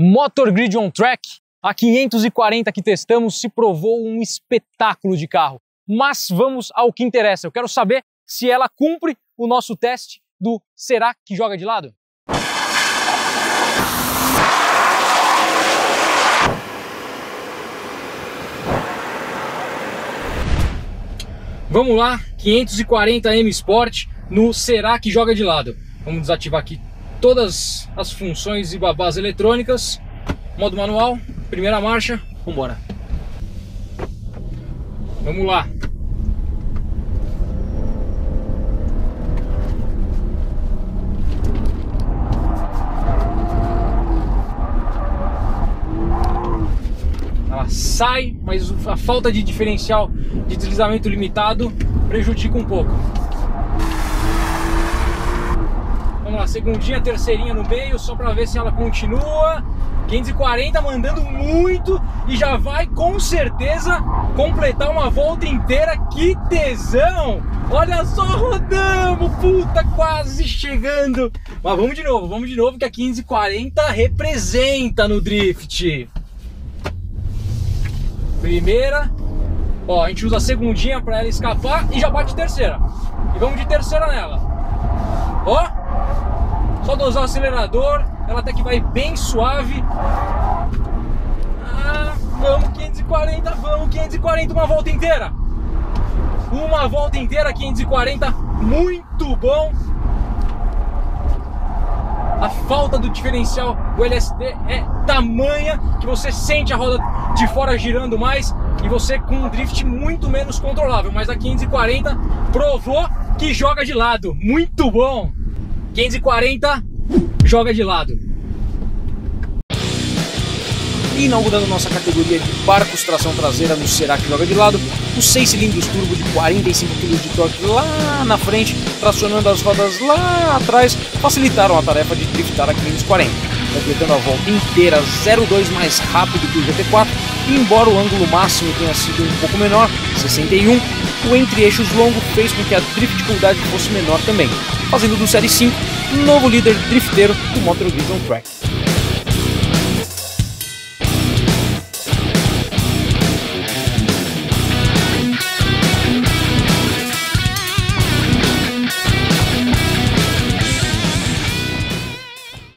Motor Grid On Track, a 540 que testamos, se provou um espetáculo de carro. Mas vamos ao que interessa. Eu quero saber se ela cumpre o nosso teste do será que joga de lado? Vamos lá, 540 M Sport no será que joga de lado. Vamos desativar aqui todas as funções e babás eletrônicas. Modo manual, primeira marcha, vamos embora. Vamos lá. Ela sai, mas a falta de diferencial de deslizamento limitado prejudica um pouco. Vamos lá, segundinha, terceirinha no meio, só para ver se ela continua. 540 mandando muito e já vai com certeza completar uma volta inteira. Que tesão! Olha só, rodamos, puta, quase chegando. Mas vamos de novo que a 540 representa no drift. Primeira, ó, a gente usa a segundinha para ela escapar e já bate terceira. E vamos de terceira nela. Ó! Só dosar o acelerador, ela até que vai bem suave. Vamos 540, uma volta inteira. Uma volta inteira, 540, muito bom. A falta do diferencial do LSD é tamanha que você sente a roda de fora girando mais e você com um drift muito menos controlável. Mas a 540 provou que joga de lado, muito bom. 540 joga de lado. Inaugurando nossa categoria de barcos tração traseira no será que joga de lado, os 6 cilindros turbo de 45 kg de torque lá na frente, tracionando as rodas lá atrás, facilitaram a tarefa de driftar a 540, completando a volta inteira 0,2 mais rápido que o GT4, e embora o ângulo máximo tenha sido um pouco menor, 61, o entre-eixos longo fez com que a dificuldade fosse menor também, fazendo do Série 5 novo líder drifteiro do Motor Grid On Track.